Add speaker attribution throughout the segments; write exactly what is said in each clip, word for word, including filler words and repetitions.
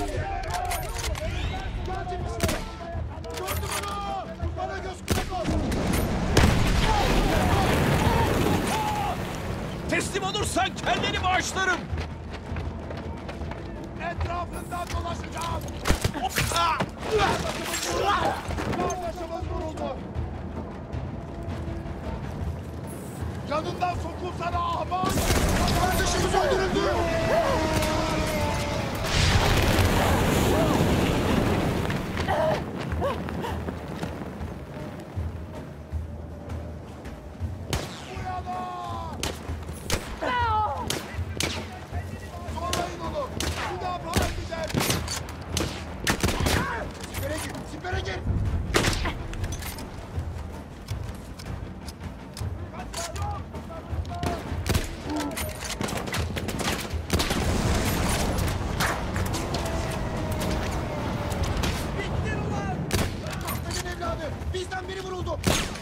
Speaker 1: Teslim olursan kendini bağışlarım.
Speaker 2: Etrafından dolaşacağım. Kardeşimiz vuruldu. Canından sokulsana ahmak. Kardeşimiz öldürüldü. Bizden biri vuruldu.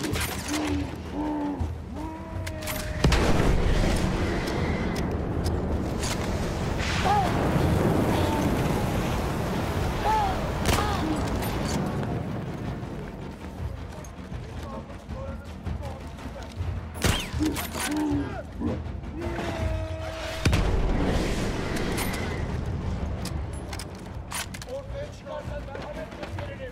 Speaker 2: Ortaya çıkarsan merhamet gösterelim.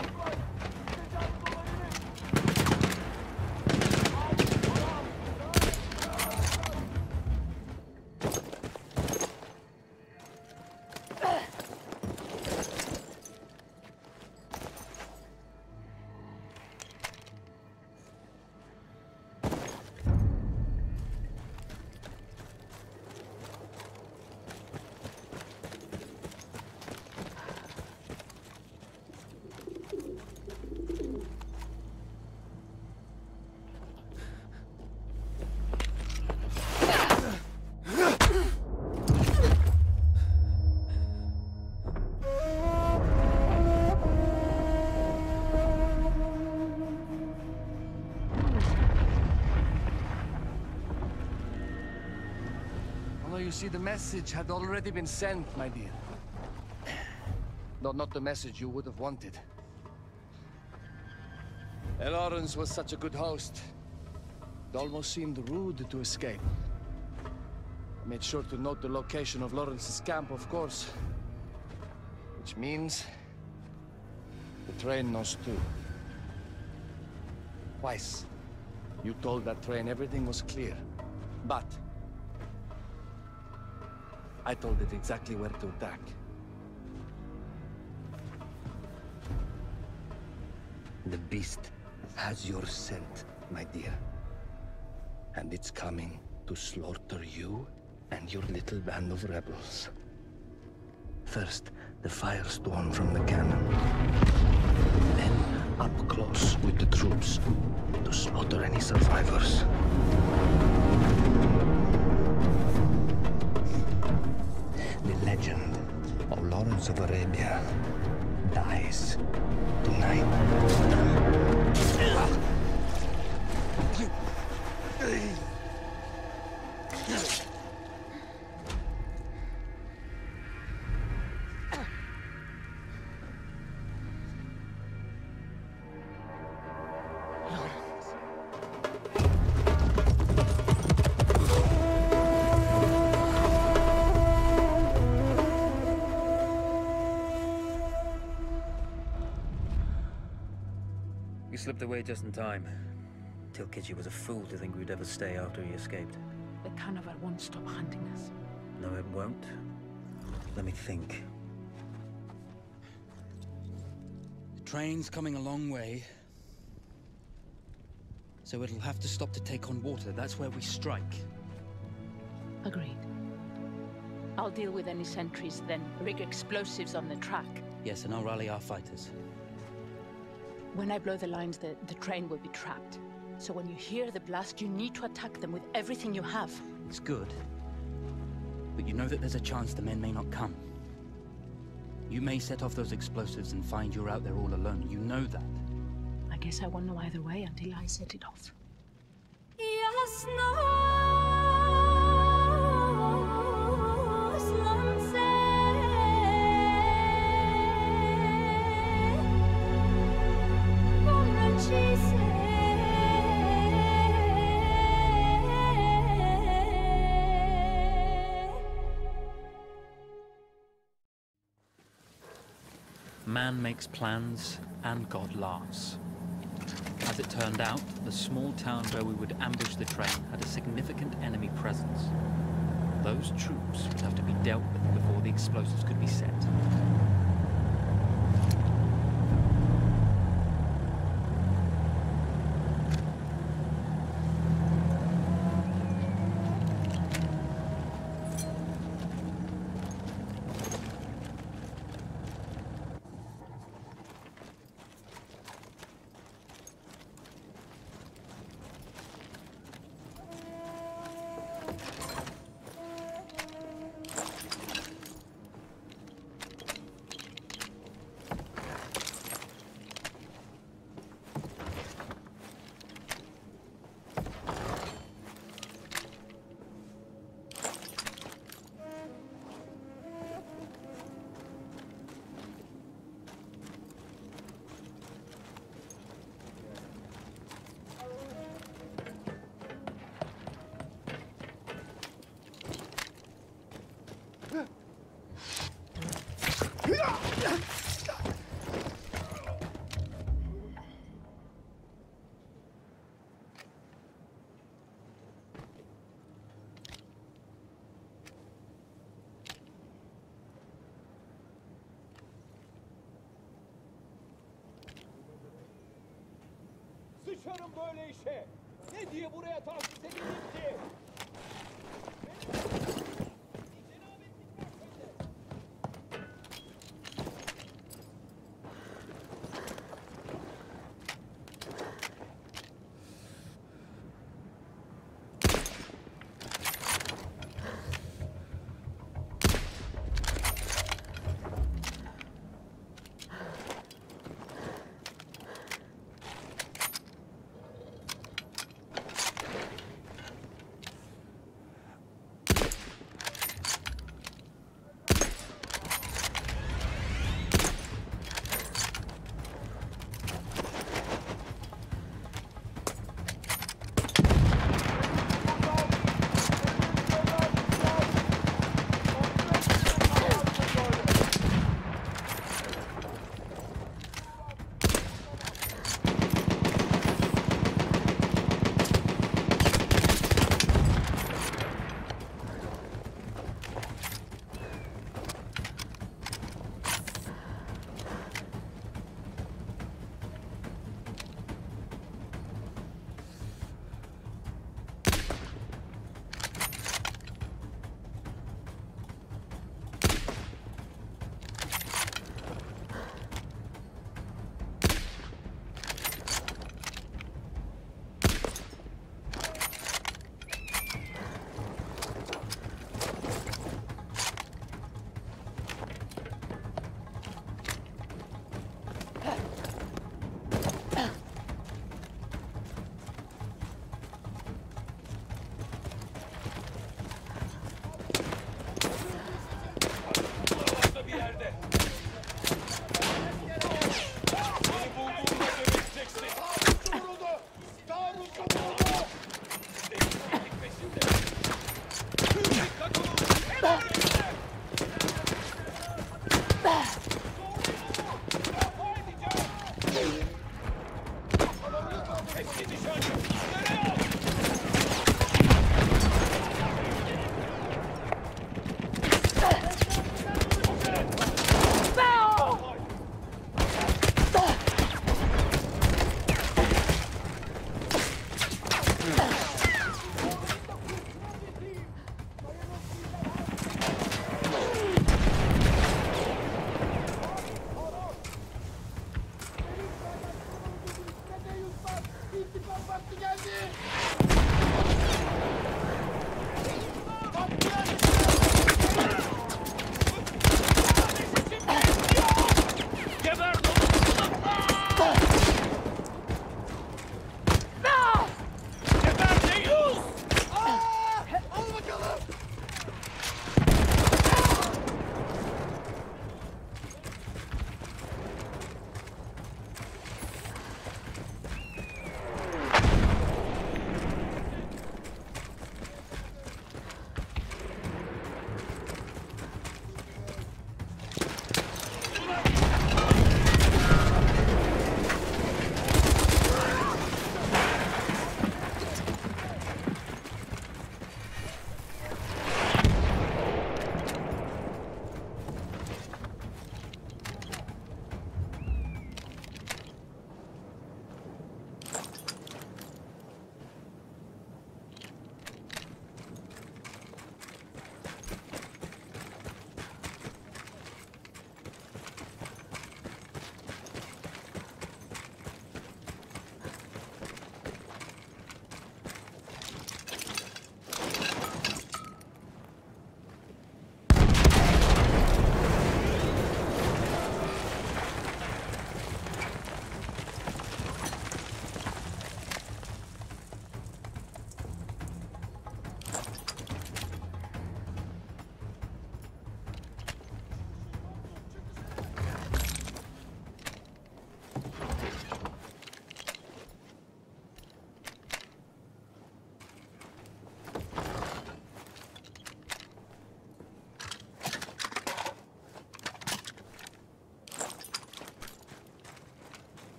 Speaker 3: You see, the message had already been sent, my dear. Though not the message you would have wanted. Lawrence was such a good host. It almost seemed rude to escape. I made sure to note the location of Lawrence's camp, of course. Which means the train knows too. Twice, you told that train everything was clear. But I told it exactly where to attack. The beast has your scent, my dear. And it's coming to slaughter you and your little band of rebels. First, the firestorm from the cannon. Then, up close with the troops to slaughter any survivors. The legend of Lawrence of Arabia dies tonight.
Speaker 4: You slipped away just in time. Tilkitchi was a fool to think we'd ever stay after he escaped.
Speaker 5: The carnival won't stop hunting us.
Speaker 4: No, it won't. Let me think.
Speaker 6: The train's coming a long way. So it'll have to stop to take on water. That's where we strike.
Speaker 5: Agreed. I'll deal with any sentries, then rig explosives on the track.
Speaker 6: Yes, and I'll rally our fighters.
Speaker 5: When I blow the lines, the, the train will be trapped. So when you hear the blast, you need to attack them with everything you have.
Speaker 6: It's good. But you know that there's a chance the men may not come. You may set off those explosives and find you're out there all alone. You know that.
Speaker 5: I guess I won't know either way until I set it off.
Speaker 6: Man makes plans, and God laughs. As it turned out, the small town where we would ambush the train had a significant enemy presence. Those troops would have to be dealt with before the explosives could be set.
Speaker 1: Sıçarım böyle işe. Ne diye buraya tahsis edildim ki?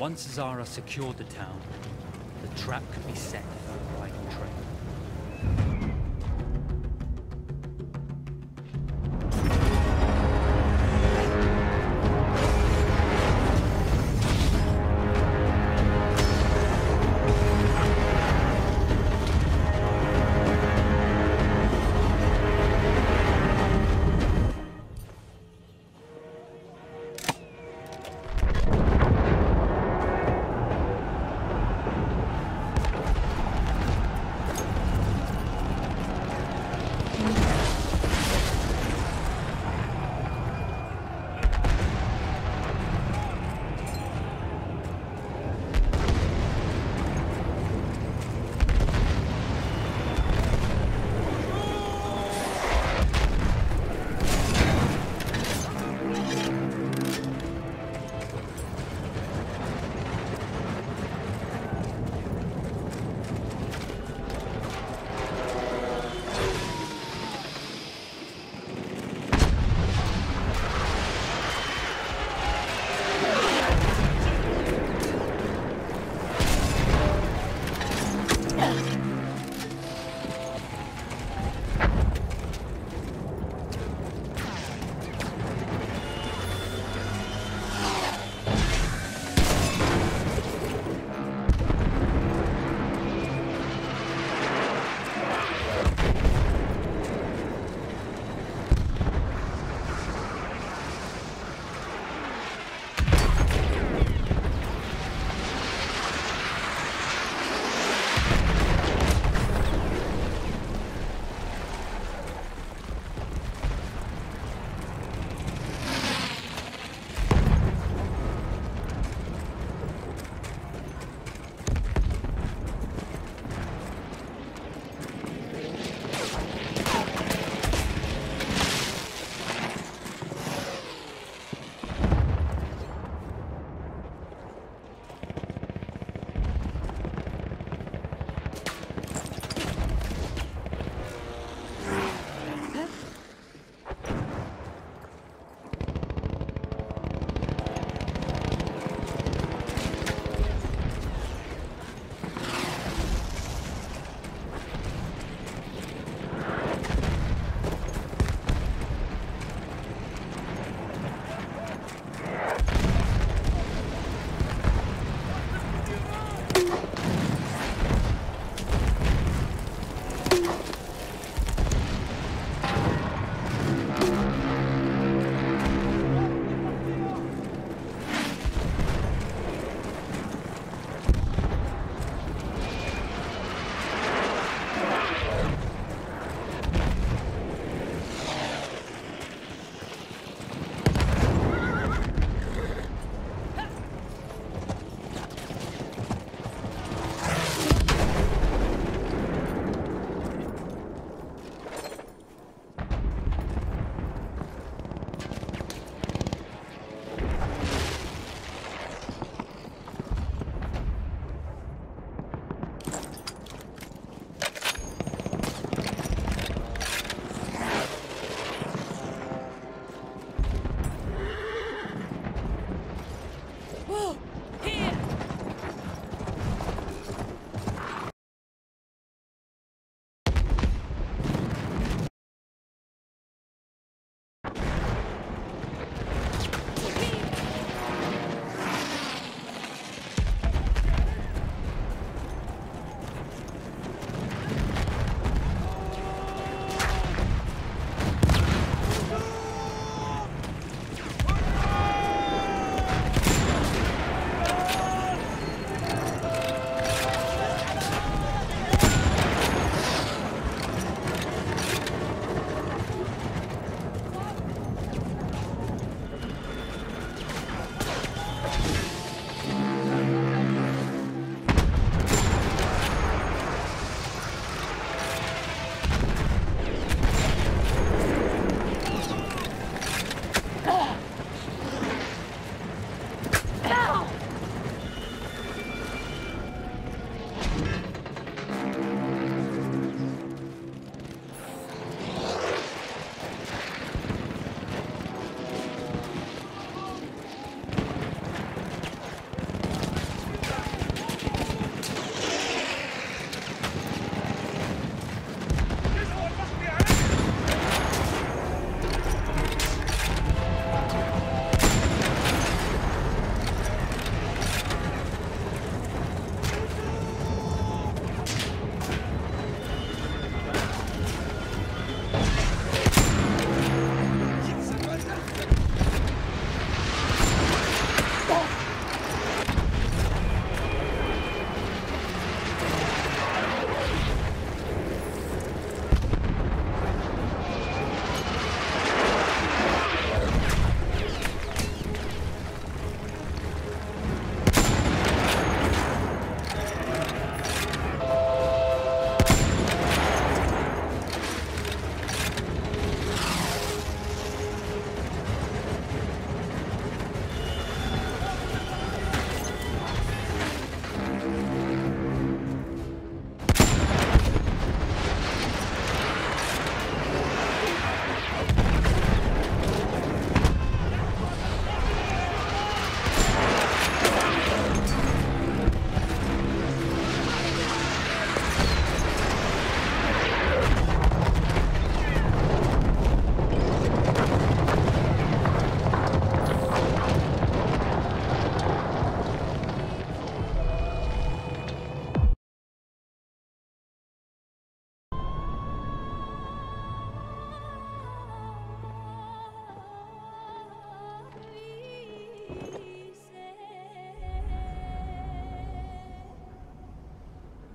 Speaker 6: Once Zara secured the town, the trap could be set for the riding train.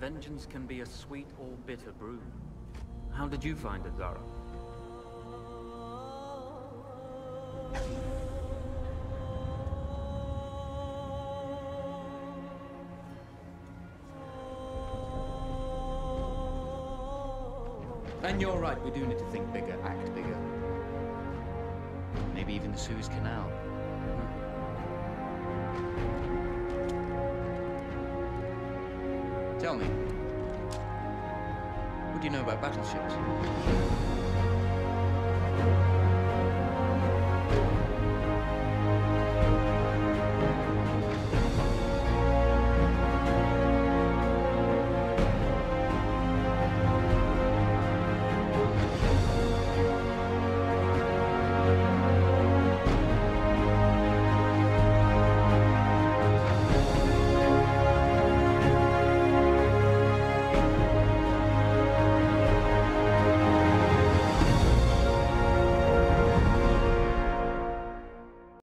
Speaker 6: Vengeance can be a sweet or bitter brew. How did you find it, Zara?
Speaker 7: And you're right, we do need to think bigger, act bigger. Maybe even the Suez Canal. Tell me, what do you know about battleships?